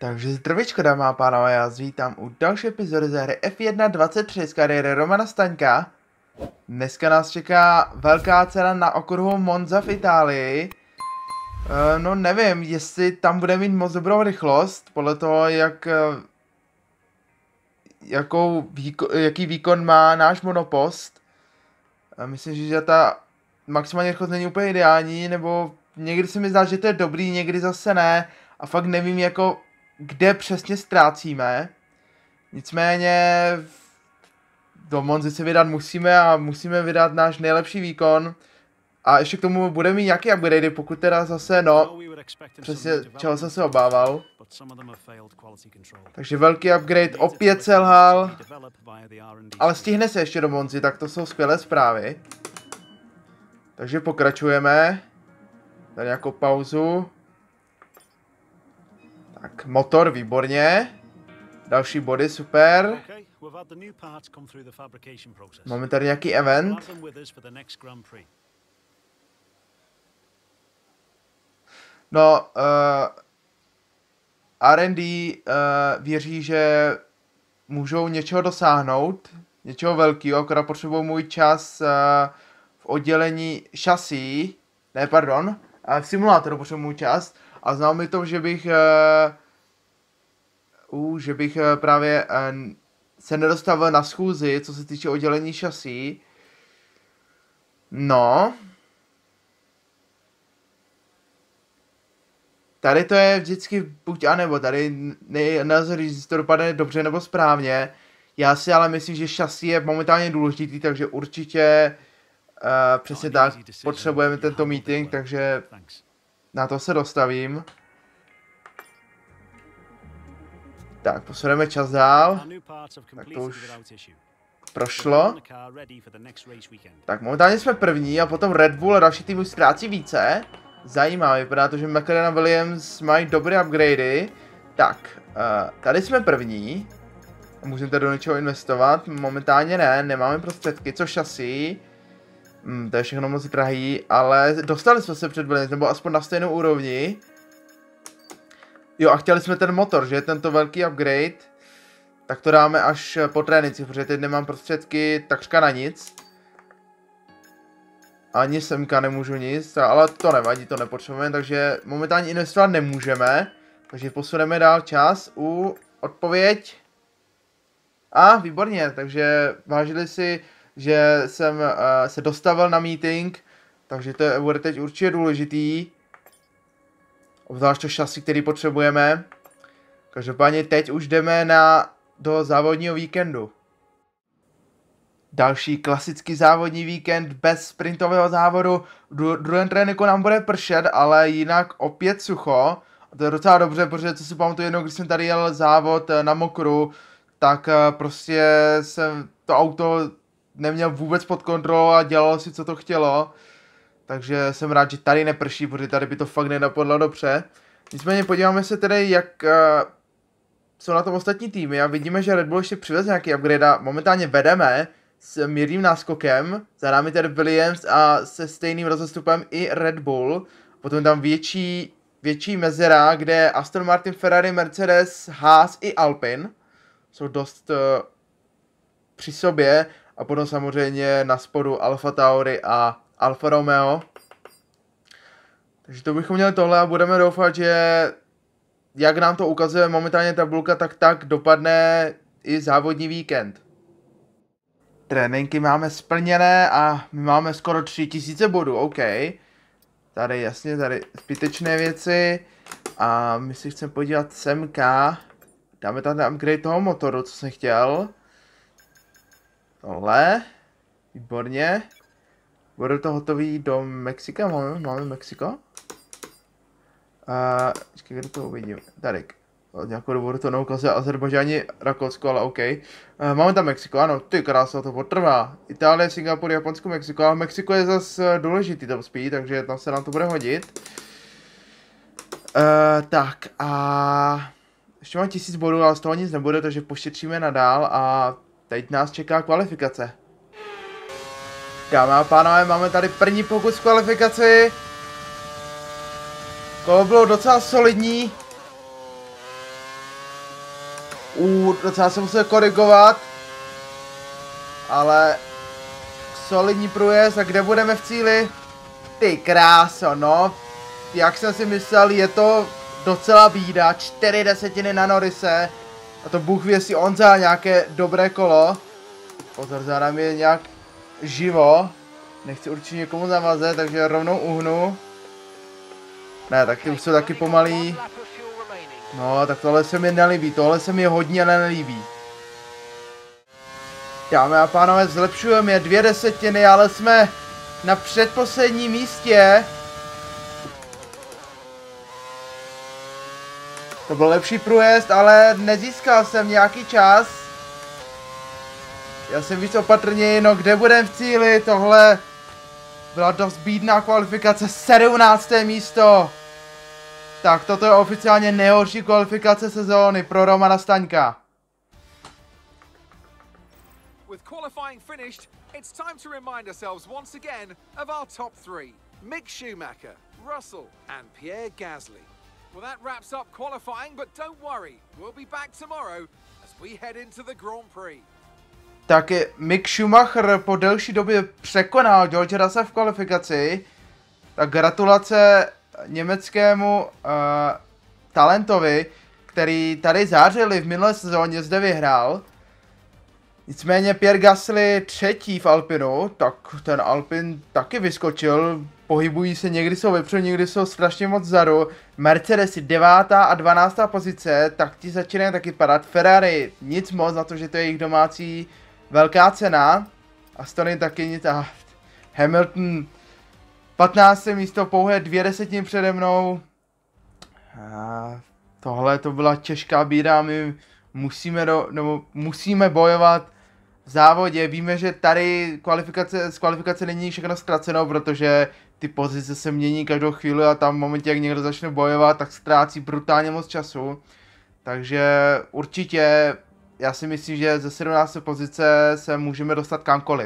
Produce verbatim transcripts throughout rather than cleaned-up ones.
Takže zdravíčko, dámy a pánové, já vás vítám u další epizody ze hry F jedna dvacet tři z kariéry Romana Staňka. Dneska nás čeká velká cena na okruhu Monza v Itálii. E, no nevím, jestli tam bude mít moc dobrou rychlost, podle toho, jak, jakou výko, jaký výkon má náš monopost. E, myslím, že ta maximální rychlost není úplně ideální, nebo někdy se mi zdá, že to je dobrý, někdy zase ne. A fakt nevím, jako kde přesně ztrácíme. Nicméně do Monzy se vydat musíme a musíme vydat náš nejlepší výkon. A ještě k tomu bude mít nějaký upgrade, pokud teda zase, no, přesně čeho jsem se obával. Takže velký upgrade opět selhal. Ale stihne se ještě do Monzy, tak to jsou skvělé zprávy. Takže pokračujeme. Tady nějakou pauzu. Tak, motor, výborně. Další body, super. Máme tady nějaký event. No, uh, R and D uh, věří, že můžou něčeho dosáhnout, něčeho velkého, akorát potřebují můj čas uh, v oddělení šasí, ne, pardon, uh, v simulátoru potřebují můj čas. A znám mi to, že bych, uh, uh, že bych uh, právě uh, se nedostavil na schůzi, co se týče oddělení šasí. No. Tady to je vždycky buď a nebo, tady ne, nelze říct, jestli to dopadne dobře nebo správně. Já si ale myslím, že šasí je momentálně důležitý, takže určitě uh, přesně tak potřebujeme tento meeting, takže na to se dostavím. Tak, posuneme čas dál. Tak to už prošlo. Tak, momentálně jsme první a potom Red Bull a další týmy ztrácí více. Zajímavé, vypadá to, že McLaren a Williams mají dobré upgradey. Tak, uh, tady jsme první. Můžeme tady do něčeho investovat. Momentálně ne, nemáme prostředky, co šasí. Hmm, to je všechno moc drahý, ale dostali jsme se před Williams, nebo aspoň na stejnou úrovni. Jo, a chtěli jsme ten motor, že tento velký upgrade. Tak to dáme až po tréninci, protože teď nemám prostředky takřka na nic. Ani semka nemůžu nic, ale to nevadí, to nepotřebujeme, takže momentálně investovat nemůžeme. Takže posuneme dál čas u odpověď. A, výborně, takže vážili si, že jsem uh, se dostavil na meeting, takže to je, bude teď určitě důležitý. Obzvlášť to šasy, který potřebujeme. Každopádně teď už jdeme na, do závodního víkendu. Další klasický závodní víkend bez sprintového závodu. V druhém tréninku nám bude pršet, ale jinak opět sucho. A to je docela dobře, protože co si pamatuju jednou, když jsem tady jel závod na mokru, tak prostě jsem to auto neměl vůbec pod kontrolou a dělalo si, co to chtělo. Takže jsem rád, že tady neprší, protože tady by to fakt nenapadlo dobře. Nicméně podíváme se tedy, jak uh, jsou na tom ostatní týmy a vidíme, že Red Bull ještě přivez nějaký upgrade a momentálně vedeme s mírným náskokem. Za námi tedy Williams a se stejným rozestupem i Red Bull. Potom tam větší, větší mezera, kde Aston Martin, Ferrari, Mercedes, Haas i Alpine jsou dost uh, při sobě. A potom samozřejmě na spodu Alfa Tauri a Alfa Romeo. Takže to bychom měli tohle a budeme doufat, že jak nám to ukazuje momentálně tabulka, tak tak dopadne i závodní víkend. Tréninky máme splněné a my máme skoro tři tisíce bodů, OK. Tady jasně, tady zbytečné věci. A my si chceme podívat semka. Dáme tady upgrade toho motoru, co jsem chtěl. Tohle. Výborně. Bude to hotový do Mexika? Máme, máme Mexiko? Uh, Počkej, kde to uvidím? Tady. Od nějakou dobu to neukazuje Azerbajdžáni, Rakousko, ale OK. Uh, máme tam Mexiko, ano, ty krása, to potrvá. Itálie, Singapur, Japonsko, Mexiko, ale Mexiko je zase důležitý top speed, takže tam se nám to bude hodit. Uh, tak a ještě mám tisíc bodů, ale z toho nic nebude, takže pošetříme nadál a teď nás čeká kvalifikace. Dámy a pánové, máme tady první pokus v kvalifikaci. Kolo bylo docela solidní. U, docela jsem musel korigovat. Ale solidní průjezd a kde budeme v cíli? Ty kráso, no. Jak jsem si myslel, je to docela bída. Čtyři desetiny na Norrise. A to Bůh ví, jestli on za nějaké dobré kolo. Pozor, za námi je nějak živo. Nechci určitě někomu zamazet, takže rovnou uhnu. Ne, tak ty už jsou taky pomalý. No, tak tohle se mi nelíbí, tohle se mi hodně nelíbí. Dámy a pánové, zlepšujeme je dvě desetiny, ale jsme na předposledním místě. To byl lepší průjezd, ale nezískal jsem nějaký čas. Já jsem víc opatrněji, no kde budem v cíli, tohle byla dost bídná kvalifikace, sedmnácté místo. Tak toto je oficiálně nejhorší kvalifikace sezóny pro Romana Staňka. With qualifying finished, it's time to remind ourselves once again of our top three. Mick Schumacher, Russell and Pierre Gasly. Well, that wraps up qualifying, but don't worry, we'll be back tomorrow as we head into the Grand Prix. Taky Mick Schumacher po delší době překonal George Russell v kvalifikaci. Tak gratulace německému uh, talentovi, který tady zářili v minulé sezóně, zde vyhrál. Nicméně Pierre Gasly třetí v Alpinu, tak ten Alpin taky vyskočil, pohybují se, někdy jsou vepředu, někdy jsou strašně moc vzadu. Mercedes devátá a dvanáctá pozice, tak ti začínají taky padat. Ferrari nic moc na to, že to je jejich domácí velká cena. Astony taky nic. A Hamilton patnácté místo, pouhé dvě desetiny přede mnou. A tohle to byla těžká bída, my musíme, do, nebo musíme bojovat v závodě. Víme, že tady kvalifikace, z kvalifikace není všechno ztraceno, protože ty pozice se mění každou chvíli a tam v momentě, jak někdo začne bojovat, tak ztrácí brutálně moc času. Takže určitě, já si myslím, že ze sedmnácté pozice se můžeme dostat kamkoliv.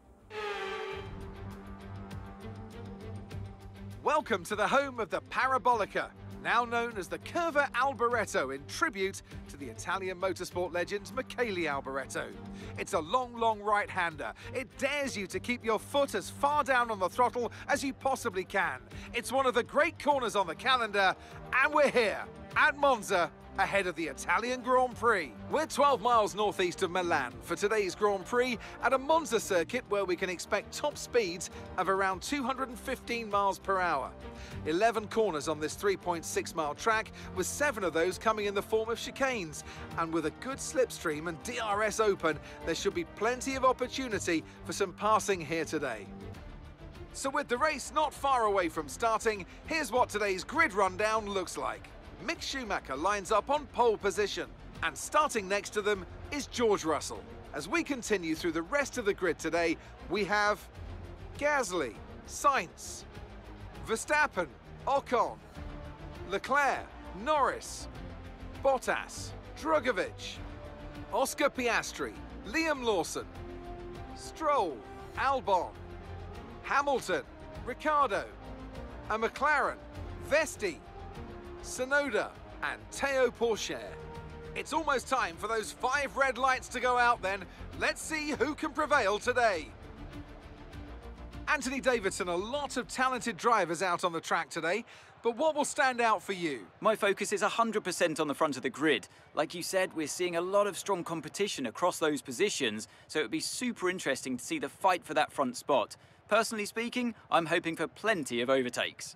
Welcome to the home of the Parabolica, now known as the Curva Alboreto in tribute to the Italian motorsport legend Michele Alboreto. It's a long, long right-hander. It dares you to keep your foot as far down on the throttle as you possibly can. It's one of the great corners on the calendar, and we're here at Monza, ahead of the Italian Grand Prix. We're twelve miles northeast of Milan for today's Grand Prix at a Monza circuit where we can expect top speeds of around two hundred fifteen miles per hour. eleven corners on this three point six mile track, with seven of those coming in the form of chicanes. And with a good slipstream and D R S open, there should be plenty of opportunity for some passing here today. So with the race not far away from starting, here's what today's grid rundown looks like. Mick Schumacher lines up on pole position, and starting next to them is George Russell. As we continue through the rest of the grid today, we have Gasly, Sainz, Verstappen, Ocon, Leclerc, Norris, Bottas, Drugovich, Oscar Piastri, Liam Lawson, Stroll, Albon, Hamilton, Ricciardo, a McLaren, Vesti, Tsunoda and Teo Pourchaire. It's almost time for those five red lights to go out then. Let's see who can prevail today. Anthony Davidson, a lot of talented drivers out on the track today, but what will stand out for you? My focus is one hundred percent on the front of the grid. Like you said, we're seeing a lot of strong competition across those positions, so it would be super interesting to see the fight for that front spot. Personally speaking, I'm hoping for plenty of overtakes.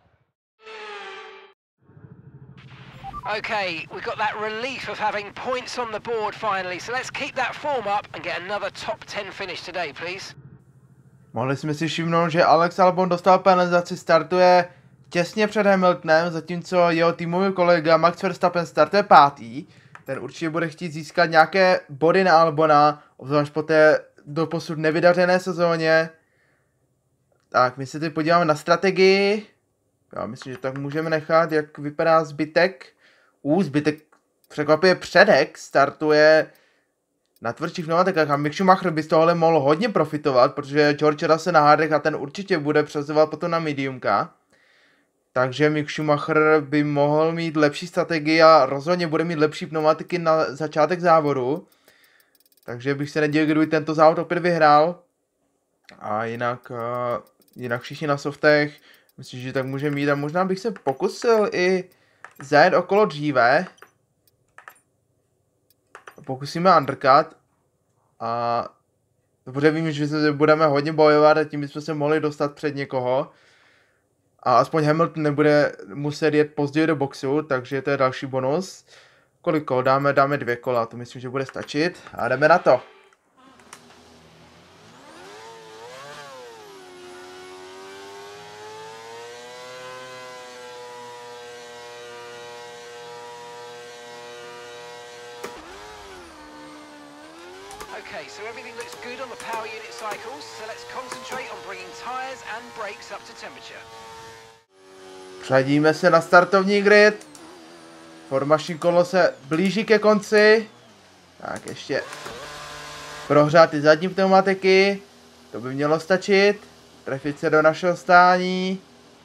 Okay, we've got that relief of having points on the board finally, so let's keep that form up and get another top ten finish today, please. Mohli jsme si všimnout, že Alex Albon dostal penalizaci, startuje těsně před Hamiltonem, zatímco jeho týmový kolega Max Verstappen startuje pátý. Ten určitě bude chtít získat nějaké body na Albona, obzvlášť po té doposud nevydařené sezóně. Tak, my se teď podíváme na strategii. Já myslím, že tak můžeme nechat, jak vypadá zbytek. U, zbytek překvapuje předek, startuje na tvrdších pneumatikách a Mick Schumacher by z tohohle mohl hodně profitovat, protože George Russell na hardech a ten určitě bude přezovat potom na mediumka. Takže Mick Schumacher by mohl mít lepší strategii a rozhodně bude mít lepší pneumatiky na začátek závodu. Takže bych se nedělil, kdyby tento závod opět vyhrál. A jinak, uh, jinak všichni na softech, myslím, že tak může mít. A možná bych se pokusil i zajet okolo dříve. Pokusíme undercut. A dobře vím, že se budeme hodně bojovat a tím bychom se mohli dostat před někoho. A aspoň Hamilton nebude muset jet později do boxu, takže to je další bonus. Kolik kol? Dáme, dáme dvě kola, to myslím, že bude stačit. A jdeme na to. Okay, so everything looks good on the power unit cycles, so let's concentrate on bringing tyres and brakes up to temperature. Řadíme se na startovní grid. Formační kolo se blíží ke konci. Tak ještě prohřát ty zadní pneumatiky. To by mělo stačit. Trefit se do našeho stání.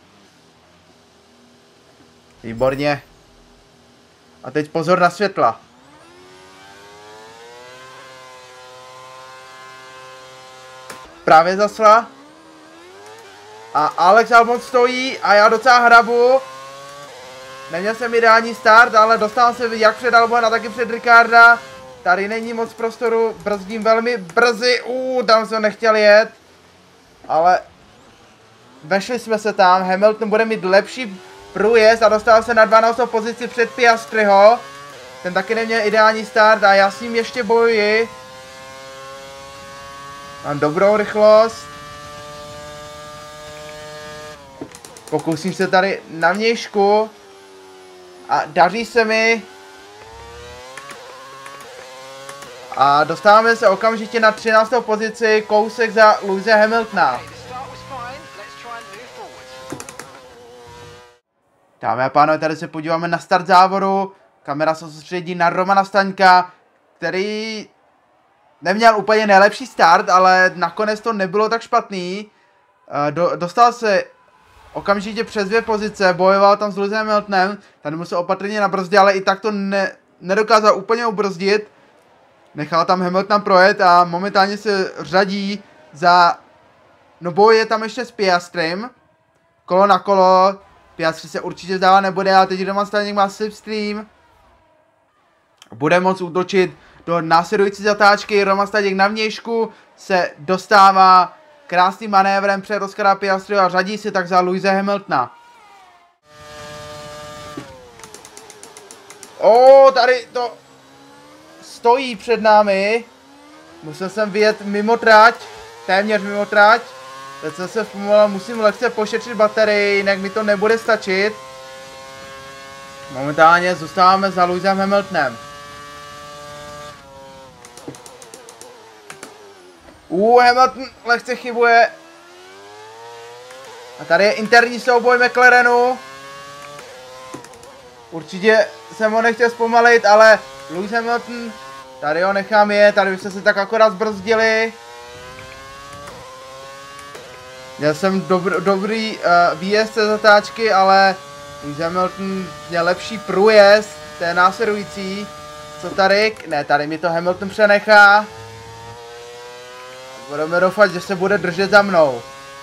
Výborně. A teď pozor na světla. Právě zasla. A Alex Albon stojí a já docela hrabu. Neměl jsem ideální start, ale dostal se jak před Albona, tak i před Ricarda. Tady není moc prostoru, brzdím velmi brzy. Uuu, tam jsem nechtěl jet. Ale vešli jsme se tam, Hamilton bude mít lepší průjezd a dostal se na dvanáctou pozici před Piastriho. Ten taky neměl ideální start a já s ním ještě bojuji. Mám dobrou rychlost. Pokusím se tady na vnějšku. A daří se mi. A dostáváme se okamžitě na třináctou pozici, kousek za Lewise Hamiltona. Dámy a pánové, tady se podíváme na start závodu. Kamera se soustředí na Romana Staňka, který neměl úplně nejlepší start, ale nakonec to nebylo tak špatný. Do, dostal se okamžitě přes dvě pozice, bojoval tam s Lewisem Hamiltonem, tady musel opatrně nabrzdit, ale i tak to ne, nedokázal úplně ubrzdit. Nechal tam Hamiltona projet a momentálně se řadí za... No bojuje tam ještě s Piastrem. Kolo na kolo. Piastri se určitě vzdávat nebude, ale teď Roman Staněk má slipstream. Bude moct útočit do následující zatáčky. Roman Staněk na vnějšku se dostává krásným manévrem před Oscara Piastriho a řadí se tak za Lewise Hamiltona. O, tady to stojí před námi. Musel jsem vyjet mimo trať, téměř mimo trať. Teď jsem se zpomalil, musím lehce pošetřit baterii, jinak mi to nebude stačit. Momentálně zůstáváme za Lewisem Hamiltonem. Uh, Hamilton lehce chybuje. A tady je interní souboj McLarenu. Určitě jsem ho nechtěl zpomalit, ale Lewis Hamilton, tady ho nechám je, tady byste se tak akorát zbrzdili. Měl jsem dobr, dobrý uh, výjezd ze zatáčky, ale Lewis Hamilton měl lepší průjezd, to je následující. Co tady? Ne, tady mi to Hamilton přenechá. Budeme doufat, že se bude držet za mnou.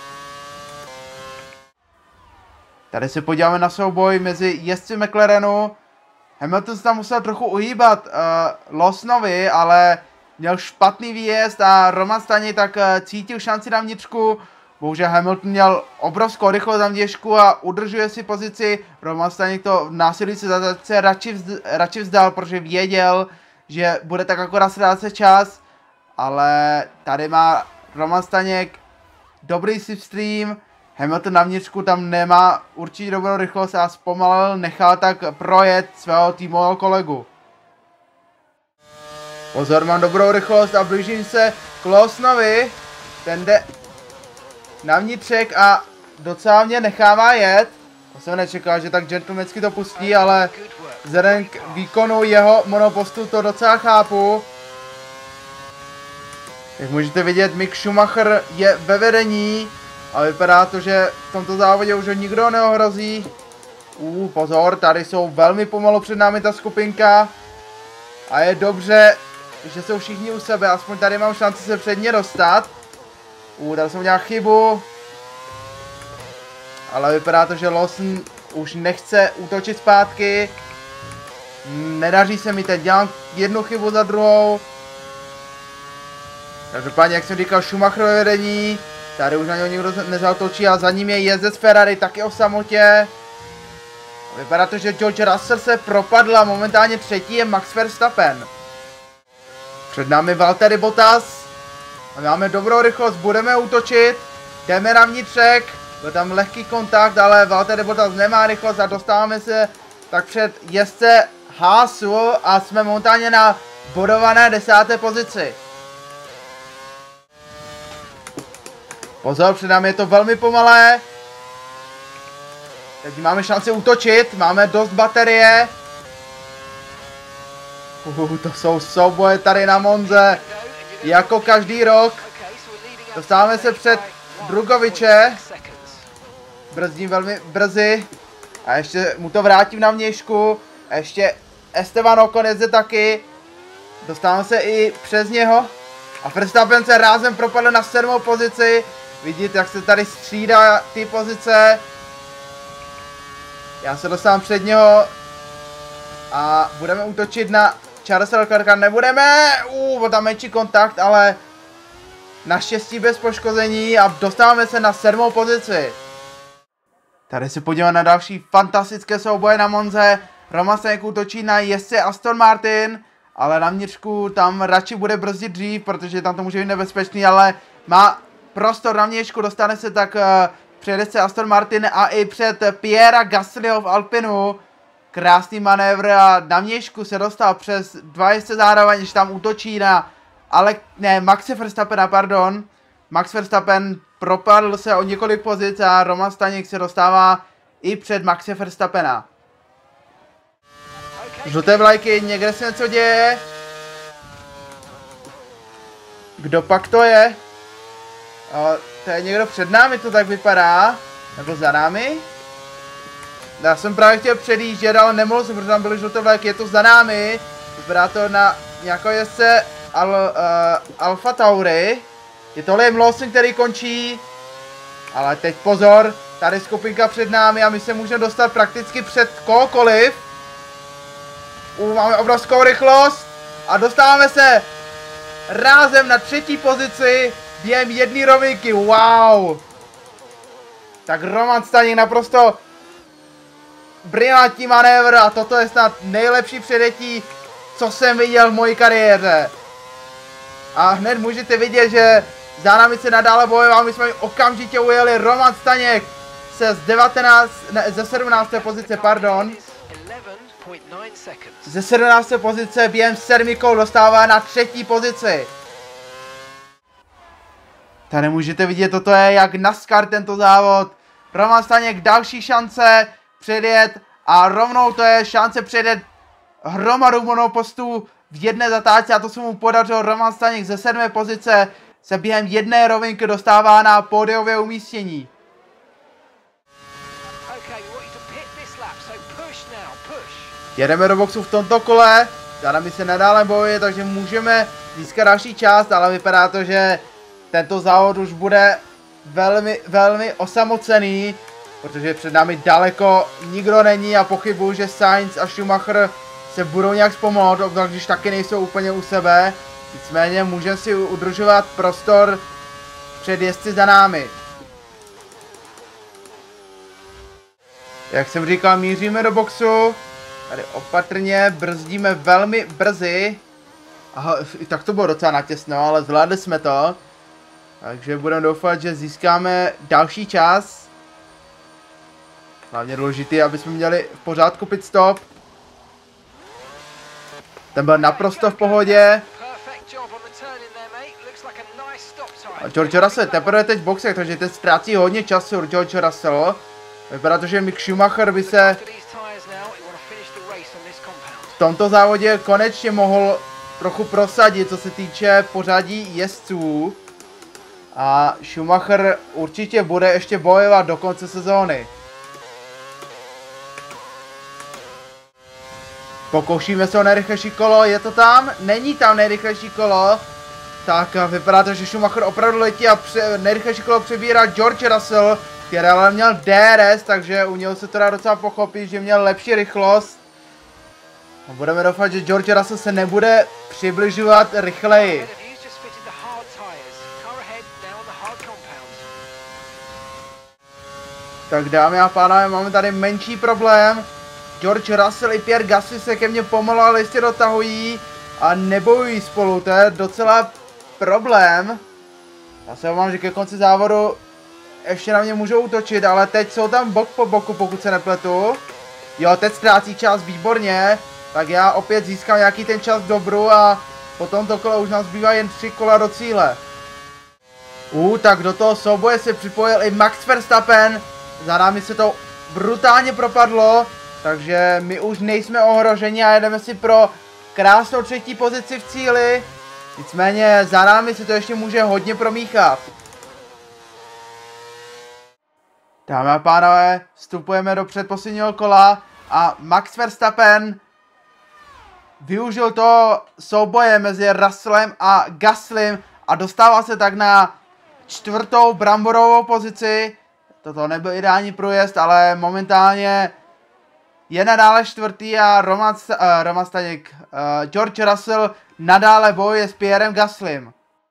Tady se podíváme na souboj mezi jezdci McLarenu. Hamilton se tam musel trochu uhýbat uh, Lawsonovi, ale měl špatný výjezd a Roman Staněk tak uh, cítil šanci na vnitřku. Bohužel Hamilton měl obrovskou rychlost na vnějšku a udržuje si pozici. Roman Staněk to v následující zatáčce radši, vzd, radši vzdal, protože věděl, že bude tak akorát ztrácet čas. Ale tady má Roman Staněk dobrý slipstream. Hamilton na vnitřku tam nemá určitě dobrou rychlost a zpomalil, nechal tak projet svého týmového kolegu. Pozor, mám dobrou rychlost a blížím se k Lawsonovi. Ten jde na vnitřek a docela mě nechává jet. To jsem nečekal, že tak gentlemansky to pustí, ale vzhledem k výkonu jeho monopostu to docela chápu. Jak můžete vidět, Mick Schumacher je ve vedení A vypadá to, že v tomto závodě už ho nikdo neohrozí. Uh, pozor, tady jsou velmi pomalu před námi ta skupinka. A je dobře, že jsou všichni u sebe, aspoň tady mám šanci se před ně dostat. Uh, tady jsem udělal chybu. Ale vypadá to, že Lawson už nechce útočit zpátky. Nedaří se mi teď, dělám jednu chybu za druhou. Každopádně, jak jsem říkal, Schumacher ve vedení. Tady už na něho nikdo nezautočí a za ním je jezdec Ferrari taky o samotě. Vypadá to, že George Russell se propadl a momentálně třetí je Max Verstappen. Před námi Valtteri Bottas. A máme dobrou rychlost, budeme útočit. Jdeme na vnitřek. Byl tam lehký kontakt, ale Valtteri Bottas nemá rychlost a dostáváme se tak před jezdce Haasu a jsme momentálně na bodované desáté pozici. Pozor, před námi je to velmi pomalé. Teď máme šanci útočit, máme dost baterie. Uh, to jsou souboje tady na Monze, jako každý rok. Dostáváme se před Drugoviče. Brzdím velmi brzy. A ještě mu to vrátím na vnějšku. A ještě Esteban Ocon jezde taky. Dostáváme se i přes něho. A Verstappen se rázem propadl na sedmou pozici. Vidíte, jak se tady střídá ty pozice. Já se dostávám před něho. A budeme útočit na Charlesa Leclerca. Nebudeme. Uh, tam menší kontakt, ale naštěstí bez poškození. A dostáváme se na sedmou pozici. Tady se podíváme na další fantastické souboje na Monze. Romain Staněk útočí na jezdce Aston Martin, ale na vnitřku tam radši bude brzdit dřív, protože tam to může být nebezpečný, ale má prostor na vnitřku, dostane se tak uh, před jezdce Aston Martin a i před Pierra Gaslyho v Alpinu. Krásný manévr a na vnitřku se dostal přes dva jezdce zároveň, když tam útočí na ale ne, Maxe Verstappena, pardon. Max Verstappen propadl se o několik pozic a Romain Staněk se dostává i před Maxe Verstappena. Žluté vlajky, někde se něco děje. Kdo pak to je? O, to je někdo před námi, to tak vypadá. Nebo za námi? Já jsem právě chtěl předjíždět, ale nemohl jsem, protože tam byly žluté vlajky, je to za námi. Vypadá to na nějakou jezdce Al, uh, Alfa Tauri. Je to Liam Lawson, který končí. Ale teď pozor, tady skupinka před námi a my se můžeme dostat prakticky před kohokoliv. Uh, máme obrovskou rychlost a dostáváme se rázem na třetí pozici během jedné rovinky. Wow! Tak Romain Staněk naprosto brilantní manévr a toto je snad nejlepší předjetí, co jsem viděl v mojí kariéře. A hned můžete vidět, že za námi se nadále bojoval, my jsme okamžitě ujeli. Romain Staněk se z devatenácté, ne, ze sedmnácté pozice, pardon. Ze sedmnácté pozice během sedmi kol dostává na třetí pozici. Tady můžete vidět, toto je jak NASCAR tento závod. Romain Staněk další šance předjet a rovnou to je šance předjet hromadu monopostů v jedné zatáčce a to se mu podařilo. Romain Staněk ze sedmé pozice se během jedné rovinky dostává na pódiové umístění. Jedeme do boxu v tomto kole, za námi se nadále bojuje, takže můžeme získat další část, ale vypadá to, že tento závod už bude velmi, velmi osamocený, protože před námi daleko nikdo není a pochybuju, že Sainz a Schumacher se budou nějak zpomalovat, obzvlášť když taky nejsou úplně u sebe. Nicméně můžeme si udržovat prostor před jezdci za námi. Jak jsem říkal, míříme do boxu. Tady opatrně brzdíme velmi brzy. Aha, tak to bylo docela natěsno, ale zvládli jsme to. Takže budeme doufat, že získáme další čas. Hlavně důležité, aby jsme měli v pořádku pit stop. Ten byl naprosto v pohodě. A George Russell teprve teď v boxech, takže teď ztrácí hodně času George Russell. Vypadá to, že Mick Schumacher by se v tomto závodě konečně mohl trochu prosadit, co se týče pořadí jezdců. A Schumacher určitě bude ještě bojovat do konce sezóny. Pokoušíme se o nejrychlejší kolo, je to tam? Není tam nejrychlejší kolo. Tak vypadá to, že Schumacher opravdu letí a pře- nejrychlejší kolo přebírá George Russell, který ale měl D R S, takže u něho se to dá docela pochopit, že měl lepší rychlost. A budeme doufat, že George Russell se nebude přibližovat rychleji. Tak dámy a pánové, máme tady menší problém. George Russell i Pierre Gasly se ke mně pomalu ale jistě dotahují a nebojují spolu, to je docela problém. Já se obávám, že ke konci závodu ještě na mě můžou útočit, ale teď jsou tam bok po boku, pokud se nepletu. Jo, teď ztrácí čas, výborně. Tak já opět získám nějaký ten čas v dobru a po tomto kole už nám zbývá jen tři kola do cíle. Uh, tak do toho souboje se připojil i Max Verstappen. Za námi se to brutálně propadlo, takže my už nejsme ohroženi a jedeme si pro krásnou třetí pozici v cíli. Nicméně za námi se to ještě může hodně promíchat. Dámy a pánové, vstupujeme do předposledního kola a Max Verstappen využil to souboje mezi Russellem a Gaslym a dostává se tak na čtvrtou bramborovou pozici. Toto nebyl ideální průjezd, ale momentálně je nadále čtvrtý a Roman, uh, Roman Staněk, uh, George Russell nadále bojuje s Pierrem Gaslym.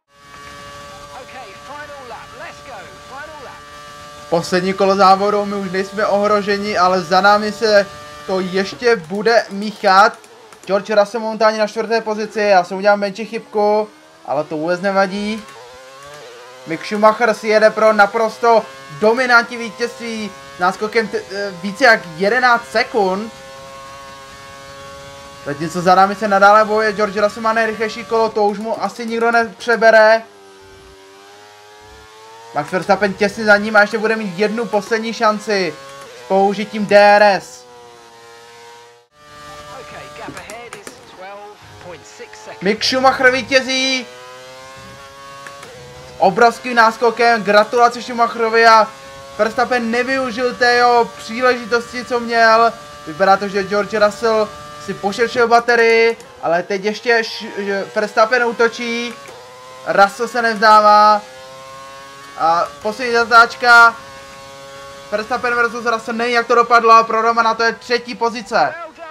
Poslední kolo závodu, my už nejsme ohroženi, ale za námi se to ještě bude míchat. George Russell momentálně na čtvrté pozici, já jsem udělal menší chybku, ale to vůbec nevadí. Mick Schumacher si jede pro naprosto dominantní vítězství náskokem více jak jedenáct sekund. Zatímco za námi se nadále bojuje, George Russell má nejrychlejší kolo, to už mu asi nikdo nepřebere. Max Verstappen těsně za ním a ještě bude mít jednu poslední šanci s použitím D R S. Mick Schumacher vítězí obrovským náskokem, gratulace Schumacherovi a Verstappen nevyužil té jeho příležitosti, co měl. Vypadá to, že George Russell si pošetřil baterii, ale teď ještě Verstappen útočí, Russell se nevzdává a poslední zatáčka Verstappen versus Russell, nevím jak to dopadlo, pro Romana to je třetí pozice.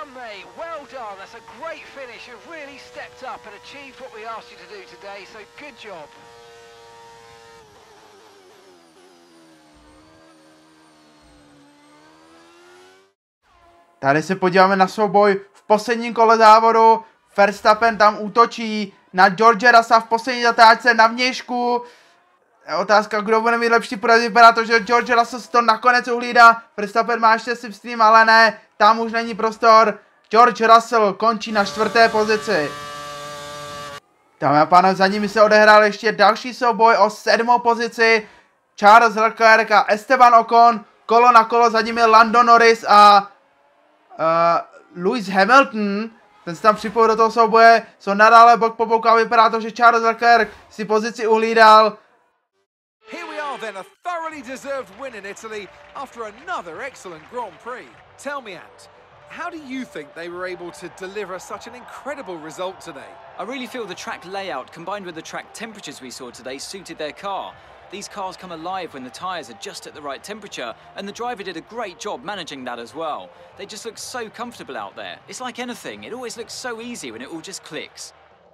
Tady se podíváme na souboj v posledním kole závodu. Verstappen tam útočí na George Russella v poslední zatáčce na vnějšku. Otázka, kdo bude mít lepší průjezd, vypadá to, že George Russell si to nakonec uhlídá. Verstappen má ještě slipstream, ale ne, tam už není prostor. George Russell končí na čtvrté pozici. Dámy a pánové, za nimi se odehrál ještě další souboj o sedmou pozici. Charles Leclerc a Esteban Ocon, kolo na kolo, za nimi Lando Norris a uh, Lewis Hamilton. Ten se tam připojil do toho souboje, jsou nadále bok po boku a vypadá to, že Charles Leclerc si pozici uhlídal. Here we are then, a thoroughly deserved win in Italy after another excellent Grand Prix. Tell me, Ant, how do you think they were able to deliver such an incredible result today? I really feel the track layout combined with the track temperatures we saw today suited their car. These cars come alive when the tyres are just at the right temperature, and the driver did a great job managing that as well. They just look so comfortable out there. It's like anything, it always looks so easy when it all just clicks.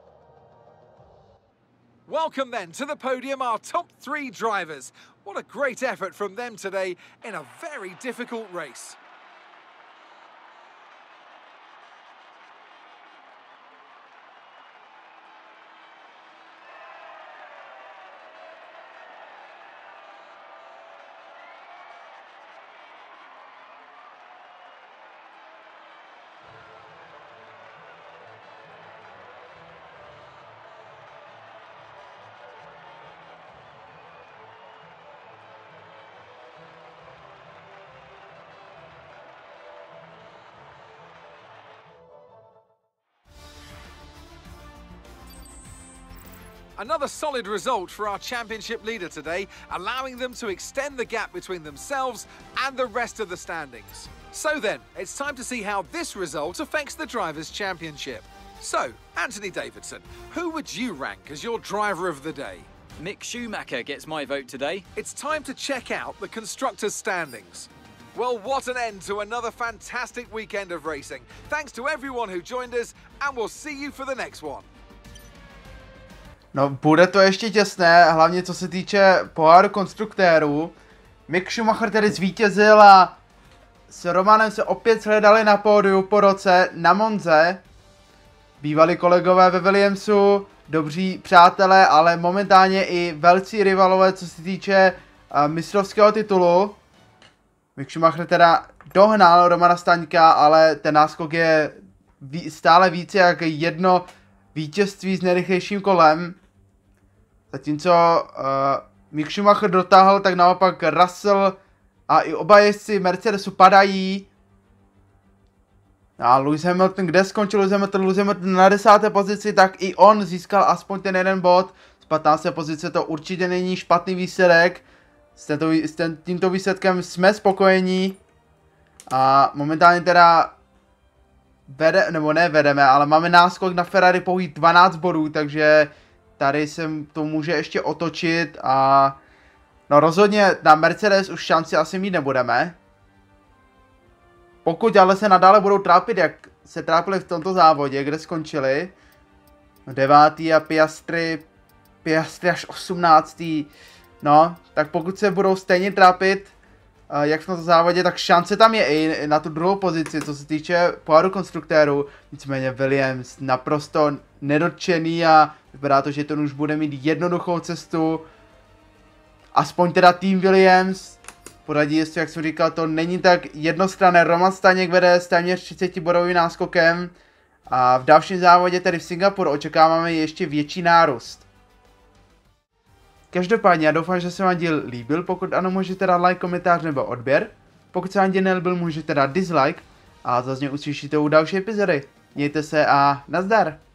Welcome then to the podium, our top three drivers. What a great effort from them today in a very difficult race. Another solid result for our championship leader today, allowing them to extend the gap between themselves and the rest of the standings. So then, it's time to see how this result affects the Drivers' Championship. So, Anthony Davidson, who would you rank as your driver of the day? Mick Schumacher gets my vote today. It's time to check out the Constructors' standings. Well, what an end to another fantastic weekend of racing. Thanks to everyone who joined us, and we'll see you for the next one. No, bude to ještě těsné, hlavně co se týče poháru konstruktérů. Mick Schumacher tedy zvítězil a s Romanem se opět shledali na pódiu po roce na Monze. Bývalí kolegové ve Williamsu, dobří přátelé, ale momentálně i velcí rivalové, co se týče uh, mistrovského titulu. Mick Schumacher teda dohnal Romana Staňka, ale ten náskok je ví, stále více jak jedno vítězství s nejrychlejším kolem. Zatímco uh, Mick Schumacher dotáhl, tak naopak Russell a i oba jezdci Mercedesu padají. A Lewis Hamilton, kde skončil Lewis Hamilton? Lewis Hamilton na desáté pozici, tak i on získal aspoň ten jeden bod. Z patnácté pozice to určitě není špatný výsledek. S, tento, s ten, tímto výsledkem jsme spokojení. A momentálně teda vede, nebo ne vedeme, ale máme náskok na Ferrari pouhých dvanáct bodů, takže tady se to může ještě otočit a no rozhodně na Mercedes už šanci asi mít nebudeme. Pokud ale se nadále budou trápit, jak se trápili v tomto závodě, kde skončili, devátý a Piastri, Piastri až osmnáctý, no, tak pokud se budou stejně trápit, jak v tomto závodě, tak šance tam je i na tu druhou pozici, co se týče poháru konstruktérů. Nicméně Williams naprosto nedotčený a vypadá to, že to už bude mít jednoduchou cestu. Aspoň teda tým Williams. Poradí, jestli, jak jsem říkal, to není tak jednostranné. Roman Staněk vede s téměř třicetibodovým náskokem. A v dalším závodě, tedy v Singapuru, očekáváme ještě větší nárůst. Každopádně já doufám, že se vám díl líbil, pokud ano, můžete dát like, komentář nebo odběr. Pokud se vám díl nelíbil, můžete dát dislike a zase mě uslyšíte u další epizody. Mějte se a nazdar!